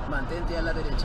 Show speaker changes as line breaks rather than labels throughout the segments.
Mantente a la derecha.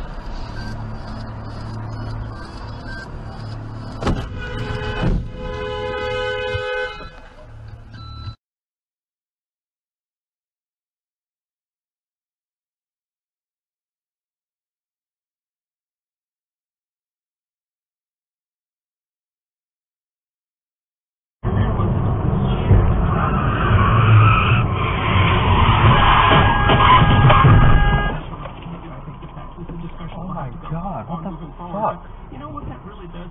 Oh my god, what the fuck?
You know what that really does?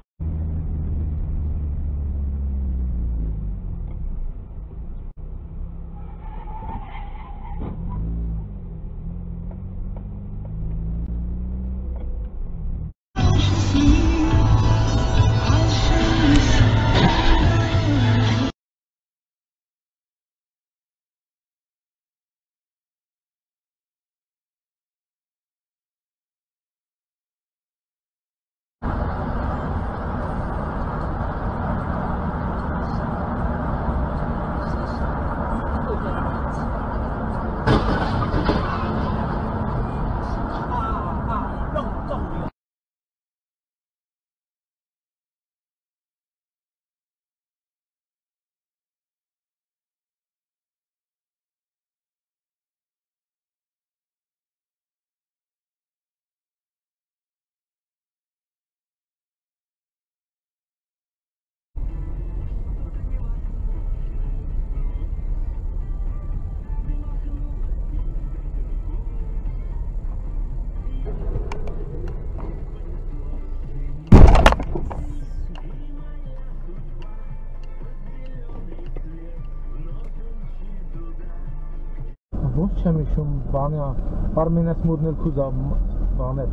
Włóczcie mi się bania, parmy smutny kuza banet.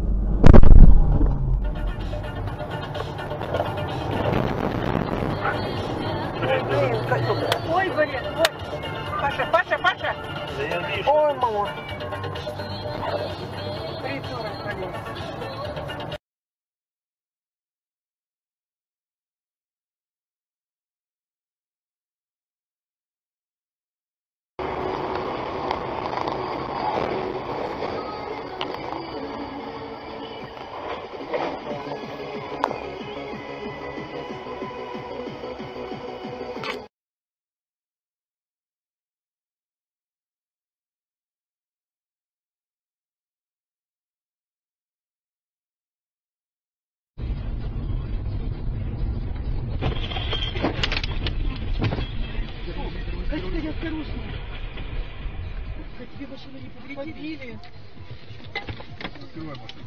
Ой, блин, ой. Паша. Ой, мама. Придурок, блин. Как ты осторожно? Как тебе машину не повредили?
Открывай машину.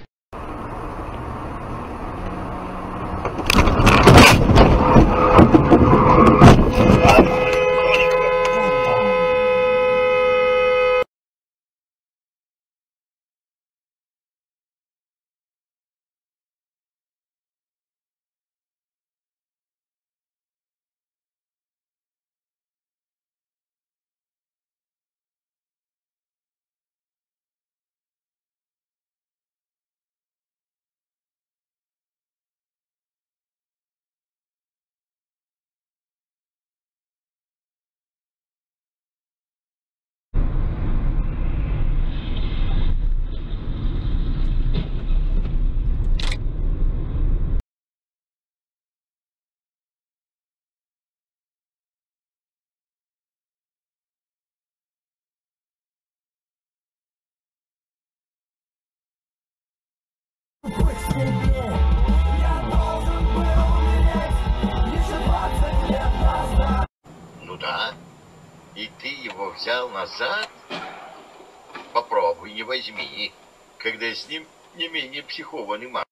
Ну да. И ты его взял назад? Попробуй, не возьми, когда с ним не менее психованный маг.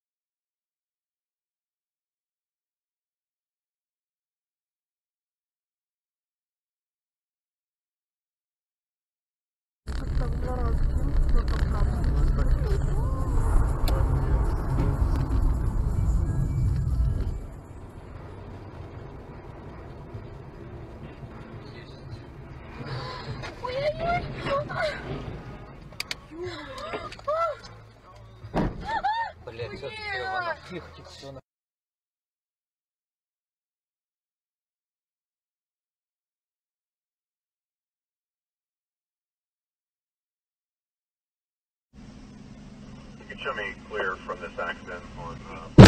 Блять, все скрывано. Тихо, все на.
show me clear from this accident on.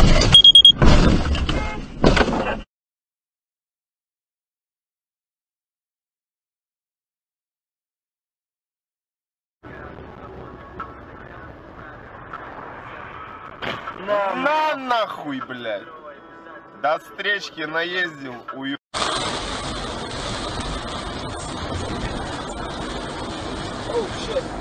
На нахуй, блядь. До встречки наездил, уебал.
Oh shit.